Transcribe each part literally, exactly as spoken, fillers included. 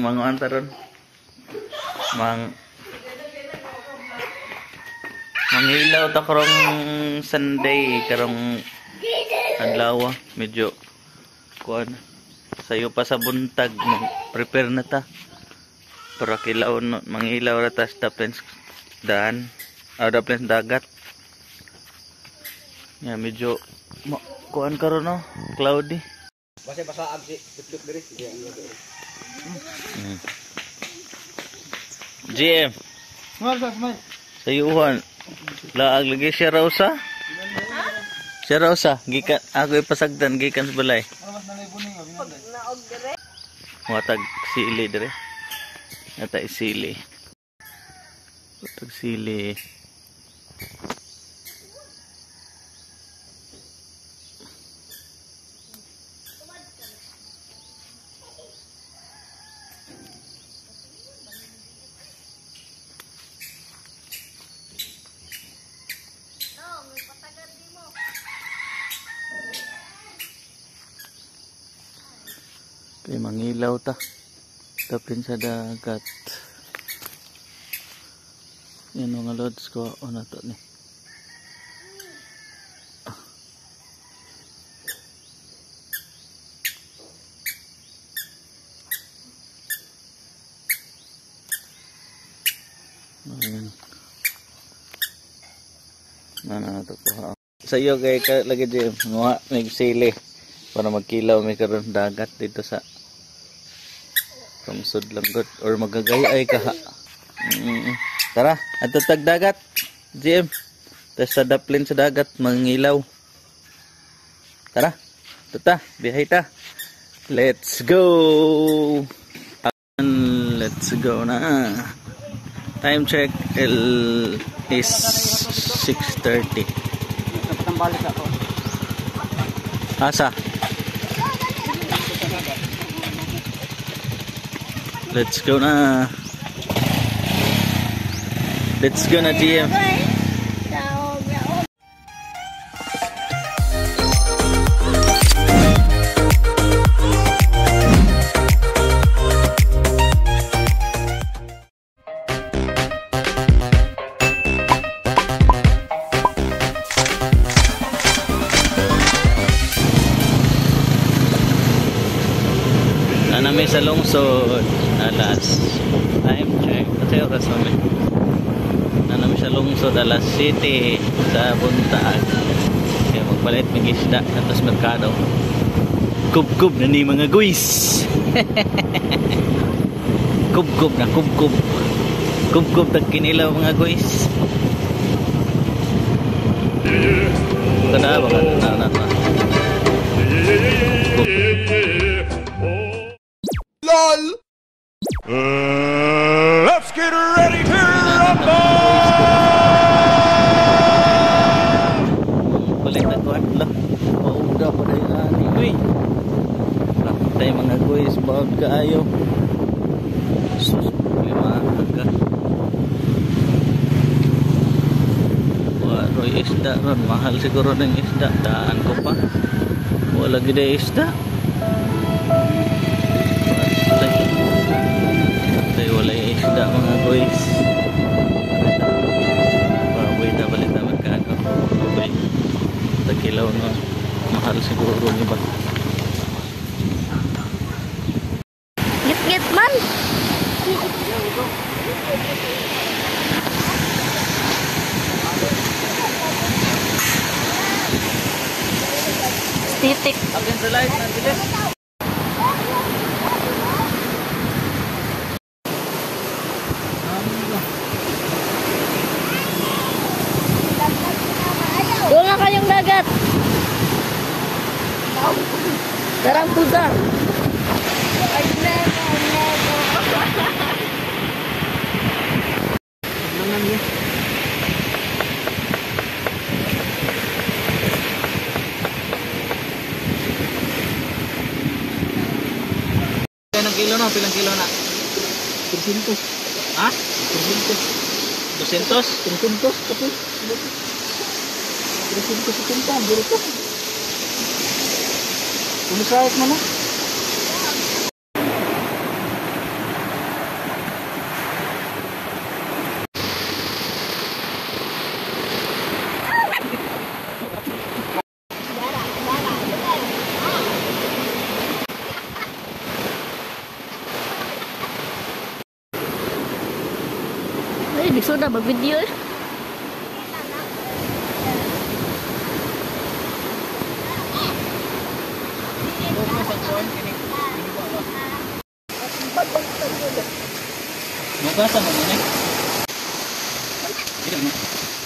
manguan taron. Mang Mangilaw ta karong Sunday karong adlaw medyo kuan sayo pa sa buntag prepare na ta para kilaw no, mangilaw ra ta sa plains daan ada plains dagat ya medyo ma, kuan karon no cloudy basa basa ag si tutuk diri hmm. G M smile smile sayuhan laag lagi siya raw sa siya raw sa gikan ako ipasagdan gikan sa balay watag sili dire nata isili watag sili kay mangilaw ta tapin sa dagat yan mga lods ko o na to ni ayan na na to po sayo kay ka lagi di mga nagsili para magkilaw may karon dagat dito sa Tungsod lang god or magagayay ka ha. Mm, tara, ato tag dagat. G M. Tas sa daplin sa dagat mangilaw. Tara. Tuta, biyahe ta. Let's go. And let's go na. Time check il is six thirty. Patambalik ako. Asa? Let's go na. Let's go na G M. Nanami sa lungsod alas time check kasi oras namin nanami sa lungsod alas city sa buntag kaya magpalit may isda atas merkado kub-kub na ni mga guys kub-kub na kub-kub kub-kub tag kinilaw mga guys kada ba kada na na LOL. Uh, let's get ready to rumble. Balik na kuat lah. Mauda pa dahil ani. Uy. Tayo mga guys, bawag kaayo. Sus, lima agad. Waroy isda ron. Mahal siguro ng isda. Daan ko pa. Wala gede isda. Walay isda mga guys. Baboy na balik na magkano. Baboy tagilaw no. Mahal siguro nyo ba? Git-git man. Stitik. Against the light nandilis. Doon na kayong dagat. Darang pusa. Ilang kilo na? Pilang kilo na? Persintos. Ha? Persintos. Dusintos? Persintos tapi. Persintos setenta berapa? Kuno sahit mana? Bisa na mag-video eh. Nugasan mo ni. Tidak mo.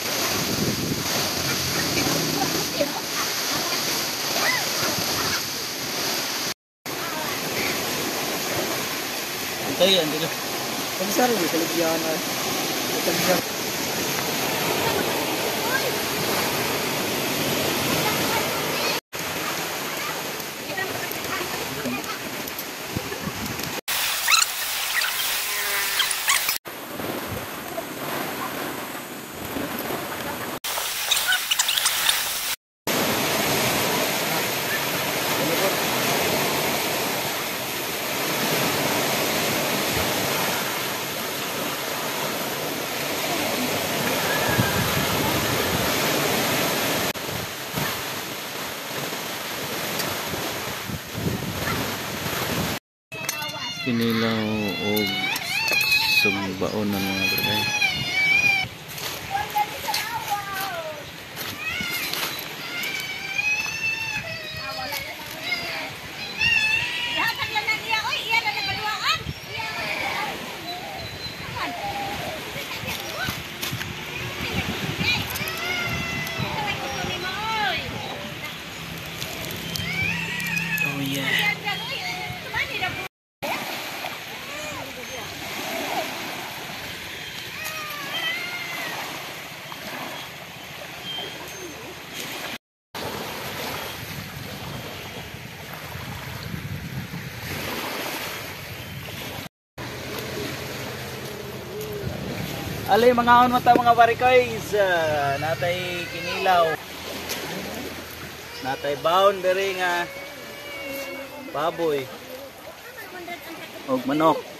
Antay yan dito. Ang sari, kalagyan na. Kalagyan. Kinilaw o sumbaon ng mga bagay. Oh yeah. Ali mga on mata mga barikoys, uh, natay kinilaw. Natay boundary nga baboy. Og manok.